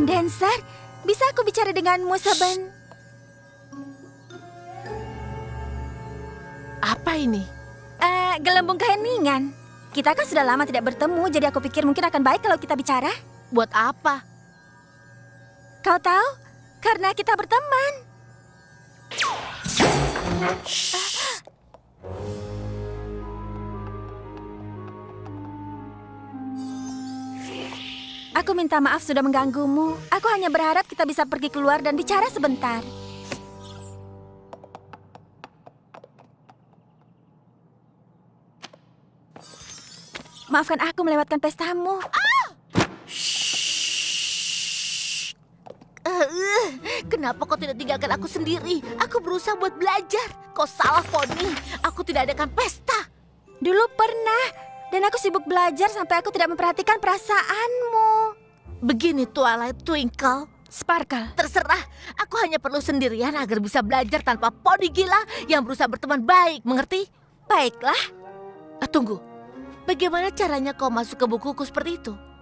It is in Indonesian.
kondenser. Bisa aku bicara denganmu Apa ini? gelembung keheningan. Kita kan sudah lama tidak bertemu, jadi aku pikir mungkin akan baik kalau kita bicara. Buat apa? Kau tahu? Karena kita berteman. Aku minta maaf sudah mengganggumu. Aku hanya berharap kita bisa pergi keluar dan bicara sebentar. Maafkan aku melewatkan pestamu. Kenapa kau tidak tinggalkan aku sendiri? Aku berusaha buat belajar. Kau salah, Poni. Aku tidak adakan pesta. Dulu pernah, dan aku sibuk belajar sampai aku tidak memperhatikan perasaanmu. Begini, Twilight, Twinkle, Sparkle. terserah. Aku hanya perlu sendirian agar bisa belajar tanpa Poni gila yang berusaha berteman baik, mengerti? Baiklah. Tunggu. Bagaimana caranya kau masuk ke bukuku seperti itu?